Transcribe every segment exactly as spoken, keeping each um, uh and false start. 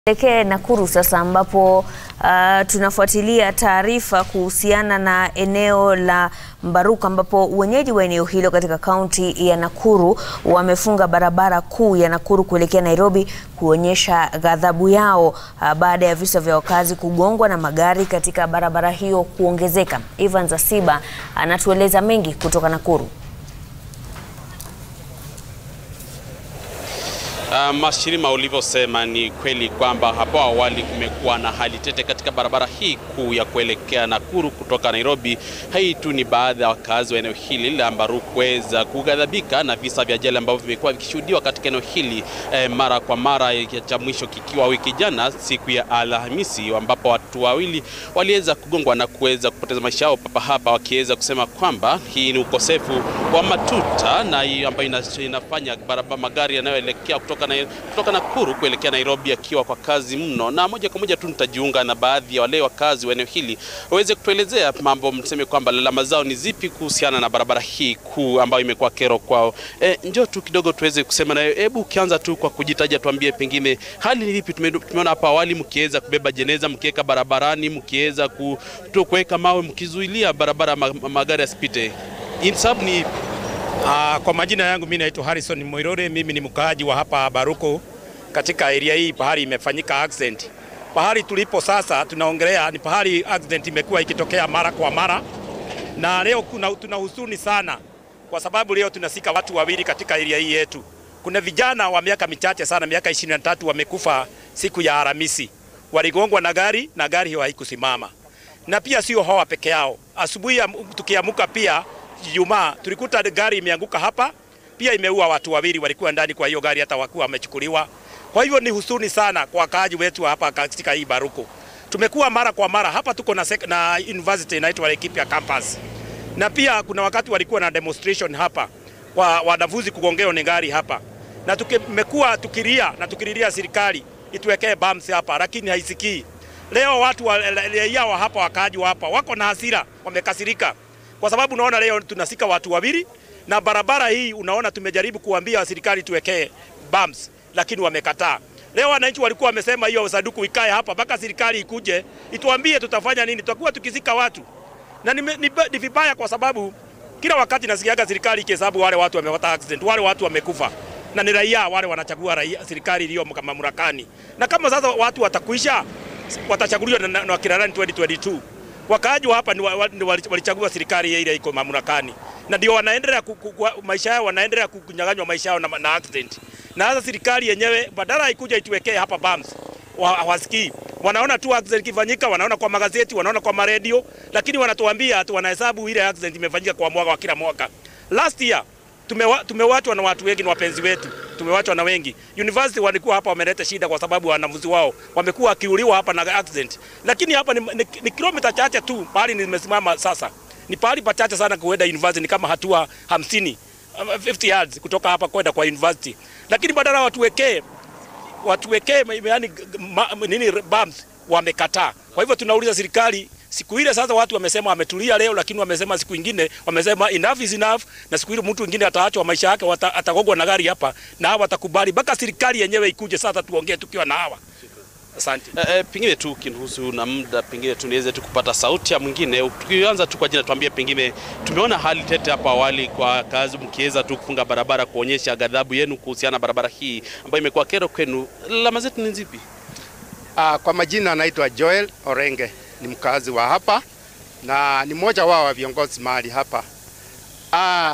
Tuelekee Nakuru sasa ambapo uh, tunafuatilia taarifa kuhusiana na eneo la Mbaruk ambapo wenyeji wa eneo hilo katika kaunti ya Nakuru wamefunga barabara kuu ya Nakuru kuelekea Nairobi kuonyesha ghadhabu yao uh, baada ya visa vya wakazi kugongwa na magari katika barabara hiyo kuongezeka. Ivan Zasiba anatueleza mengi kutoka Nakuru. Uh, Mashirima, ulivyosema ni kweli kwamba hapo awali kumekuwa na hali tete katika barabara hii kuu ya kuelekea Nakuru kutoka Nairobi. Hii tu ni baadhi ya wakazi wa eneo hili la Mbaruk kuweza kughadhabika na visa vya ajali ambavyo vimekuwa vikishuhudiwa katika eneo hili eh, mara kwa mara, cha mwisho kikiwa wiki jana siku ya Alhamisi ambapo watu wawili waliweza kugongwa na kuweza kupoteza maisha yao papa hapa, wakiweza kusema kwamba hii ni ukosefu wa matuta na hii ambayo inafanya barabara magari yanayoelekea kutoka na kutoka Nakuru kuelekea Nairobi akiwa kwa kazi mno. Na moja kwa moja tu nitajiunga na baadhi ya wale wakazi wa eneo hili waweze kutuelezea mambo, mseme kwamba lalama zao ni zipi kuhusiana na barabara hii kuu ambayo imekuwa kero kwao. E, njoo tu kidogo tuweze kusema nayo. Hebu ukianza tu kwa kujitaja, tuambie pengine hali ni vipi. Tumeona hapa awali mkiweza kubeba jeneza, mkiweka barabarani, mkiweza kuweka mawe, mkizuilia barabara magari yasipite. Insabu ni Uh, kwa majina yangu mimi naitwa Harrison Moirore. Mimi ni mkaaji wa hapa Baruko katika area hii pahali imefanyika accident. Pahali tulipo sasa tunaongelea ni pahali accident imekuwa ikitokea mara kwa mara, na leo kuna tunahuzuni sana kwa sababu leo tunasika watu wawili katika area hii yetu. Kuna vijana wa miaka michache sana, miaka ishirini na tatu wamekufa siku ya Alhamisi. Waligongwa na gari na gari hiyo haikusimama. Na pia sio hawa peke yao. Asubuhi tukiamuka pia Ijumaa tulikuta gari imeanguka hapa, pia imeua watu wawili walikuwa ndani kwa hiyo gari, hata wakuwa wamechukuliwa. Kwa hivyo ni huzuni sana kwa wakaaji wetu hapa katika hii Baruko. Tumekuwa mara kwa mara hapa, tuko na, na university inaitwa Laikipia campus. Na pia kuna wakati walikuwa na demonstration hapa kwa wanafunzi kugongeo ni gari hapa. Na tumekuwa tukilia na tukililia serikali ituwekee bumps hapa, lakini haisikii. Leo watu wa, wa hapa wakaaji wa hapa wako na hasira, wamekasirika. Kwa sababu unaona leo tunasika watu wawili na barabara hii, unaona tumejaribu kuambia serikali tuwekee bumps lakini wamekataa. Leo wananchi walikuwa wamesema hiyo saduku ikae hapa mpaka serikali ikuje ituambie tutafanya nini, tutakuwa tukizika watu. Na ni, ni, ni vibaya kwa sababu kila wakati nasikiaga serikali ikihesabu wale watu wamepata accident, wale watu wamekufa. Na ni raia wale wanachagua raia serikali iliyo mamlakani. Na kama sasa watu watakuisha watachaguliwa na, na, na kirarani twenty twenty-two. Wakaaji wa hapa ni walichagua serikali ile iko mamlakani, na ndio wanaendelea maisha yao, wanaendelea kunyang'anywa maisha yao na, na accident. Na hata serikali yenyewe badala ikuja ituwekee hapa bumps, hawasikii. Wanaona tu accident kifanyika, wanaona kwa magazeti, wanaona kwa maredio, lakini wanatuambia ati wanahesabu ile accident imefanyika kwa mwaka wa kila mwaka. Last year tumewa, tumewachwa na watu wengi, na wapenzi wetu tumewachwa na wengi. University walikuwa hapa wameleta shida kwa sababu wanafunzi wao wamekuwa wakiuliwa hapa na accident. Lakini hapa ni, ni, ni kilomita chache tu pahali nimesimama sasa. Ni pahali pachache sana kuenda university, ni kama hatua hamsini, fifty yards kutoka hapa kwenda kwa university. Lakini badala watu wekee watu wekee yani nini bumps, wamekataa. Kwa hivyo tunauliza serikali, siku ile sasa watu wamesema wametulia leo, lakini wamesema siku nyingine wamesema enough is enough, na siku ile mtu mwingine ataachwa maisha yake, atagongwa na gari hapa na hawa watakubali mpaka serikali yenyewe ikuje sasa tuongee tukiwa na hawa. Asante. Eh, eh, pengine tu kinuhusu na muda, pengine tunaweza tu kupata sauti ya mwingine. Tukianza tu kwa jina, tuambie pengine tumeona hali tete hapa awali kwa kazi, mkiweza tu kufunga barabara kuonyesha ghadhabu yenu kuhusiana na barabara hii ambayo imekuwa kero kwenu. Lama zetu ni zipi? Ah, kwa majina anaitwa Joel Orenge, ni mkazi wa hapa na ni mmoja wao wa viongozi mahali hapa. Ah,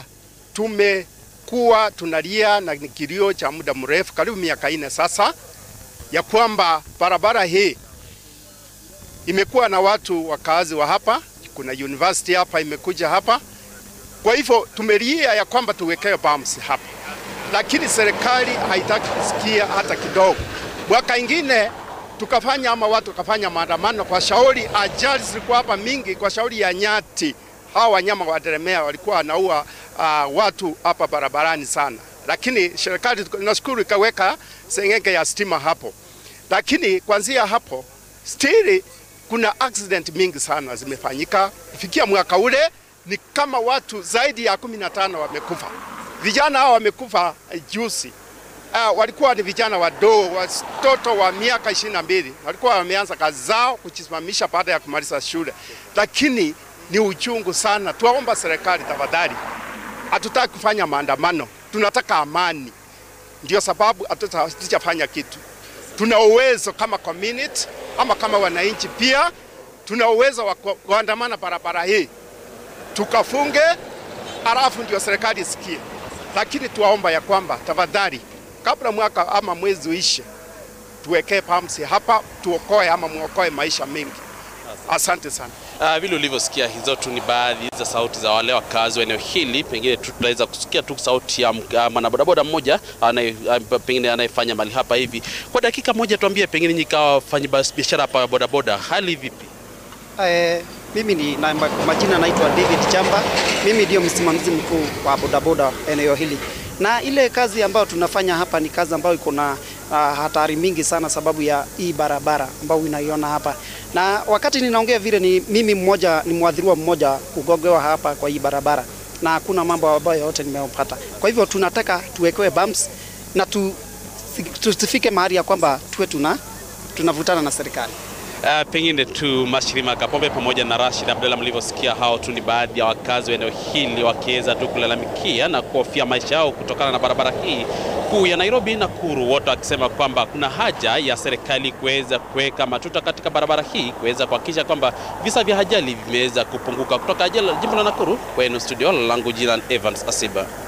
tumekuwa tunalia na kilio cha muda mrefu, karibu miaka nne sasa, ya kwamba barabara hii imekuwa na watu wakazi wa hapa, kuna university hapa imekuja hapa. Kwa hivyo tumelia ya kwamba tuwekewe bumps hapa, lakini serikali haitaki kusikia hata kidogo. Mwaka ingine tukafanya ama watu kafanya maandamano kwa shauri, ajali zilikuwa hapa mingi kwa shauri ya nyati. Hawa wanyama wa deremea walikuwa wanaua uh, watu hapa barabarani sana. Lakini serikali nashukuru ikaweka sengenge ya stima hapo. Lakini kuanzia hapo still kuna accident mingi sana zimefanyika. Kufikia mwaka ule ni kama watu zaidi ya kumi na tano wamekufa. Vijana hao wamekufa juzi. uh, walikuwa ni vijana wadogo, watoto wa miaka ishirini na mbili, walikuwa wameanza kazi zao kujisimamisha baada ya kumaliza shule. Lakini ni uchungu sana. Tuwaomba serikali tafadhali, hatutaki kufanya maandamano, tunataka amani. Ndio sababu hatutafanya kitu. Tuna uwezo kama community ama kama wananchi pia, tuna uwezo wa kuandamana barabara hii tukafunge, alafu ndio serikali isikie. Lakini tuwaomba ya kwamba tafadhali, kabla mwaka ama mwezi uishe, tuwekee pamsi hapa, tuokoe ama muokoe maisha mengi. Asante sana. Uh, vile ulivyosikia, hizo tu ni baadhi za sauti za wale wakazi wa eneo hili. Pengine tutaweza kusikia tu sauti ya mwanabodaboda mmoja anaye pengine anayefanya mali hapa hivi. Kwa dakika moja tuambie, pengine nyinyi kama wafanya biashara hapa bodaboda, hali vipi? Eh, mimi ni na majina naitwa David Chamba. Mimi ndio msimamizi mkuu wa bodaboda eneo hili. Na ile kazi ambayo tunafanya hapa ni kazi ambayo iko na uh, hatari mingi sana sababu ya hii barabara ambayo unaiona hapa. Na wakati ninaongea vile ni mimi mmoja ni mwadhiriwa mmoja kugogewa hapa kwa hii barabara. Na hakuna mambo ambayo yote nimeyapata. Kwa hivyo tunataka tuwekewe bumps na tu tusifike mahali ya kwamba tuwe tuna tunavutana na serikali. Uh, pengine tu Mashirima Kapombe pamoja na Rashid Abdalla, mlivyosikia hao tu ni baadhi ya wakazi wa eneo hili wakiweza tu kulalamikia na kuhofia maisha yao kutokana na barabara hii kuu ya Nairobi Nakuru, wote wakisema kwamba kuna haja ya serikali kuweza kuweka matuta katika barabara hii kuweza kuhakikisha kwamba visa vya ajali vimeweza kupunguka. Kutoka jimbo la Nakuru, kwa studio langu jina Evans Asiba.